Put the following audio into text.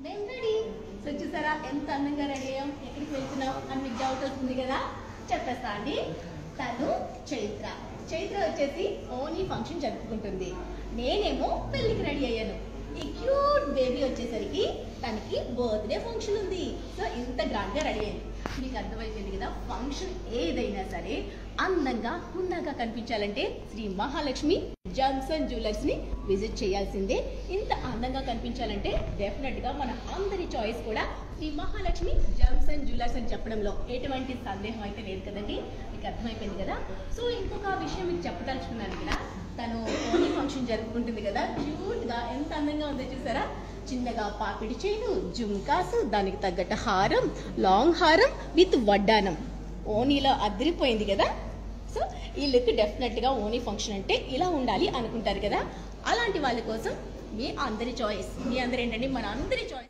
నేను ready. So చూసారా ఎంత అందంగా రెడీ అయ్యాం. ఎక్కడికి వెళ్తున్నాం అని మీకు డౌట్ వస్తుంది కదా, చెప్పేస్తా అండి. తను చైత్ర. చైత్ర వచ్చేసి ఓన్లీ ఫంక్షన్ జరుపుకుంటుంది. నేనేమో పెళ్ళికి రెడీ అయ్యాను. ఈ క్యూట్ బేబీ వచ్చేసరికి తనకి బర్త్డే ఫంక్షన్ ఉంది. సో ఇంత గ్రాండ్గా రెడీ అయింది. మీకు అర్థమైపోయింది కదా, ఫంక్షన్ ఏదైనా సరే అందంగా హుందాగా కనిపించాలంటే శ్రీ మహాలక్ష్మి జాన్సన్ జ్యువెలర్స్ని విజిట్ చేయాల్సిందే. ఇంత అందంగా కనిపించాలంటే డెఫినెట్గా మన అందరి చాయిస్ కూడా శ్రీ మహాలక్ష్మి జాన్సన్ జ్యువెలర్స్ అని చెప్పడంలో ఎటువంటి సందేహం అయితే లేదు కదండి. మీకు అర్థమైపోయింది కదా. సో ఇంకొక విషయం మీకు చెప్పదలుచుకున్నాను కదా, తను ఓన్లీ ఫంక్షన్ జరుపుకుంటుంది కదా, క్యూట్గా ఎంత అందంగా ఉందో చూసారా. చిన్నగా పాపిడి చైను, జుమ్కాసు, దానికి తగ్గట్టు హారం, లాంగ్ హారం విత్ వడ్డానం. ఓనీలో అదిరిపోయింది కదా. సో ఈ లుక్ డెఫినెట్గా ఓనీ ఫంక్షన్ అంటే ఇలా ఉండాలి అనుకుంటారు కదా. అలాంటి వాళ్ళ కోసం మీ అందరి చాయిస్, మీ అందరు ఏంటండి మన అందరి చాయిస్.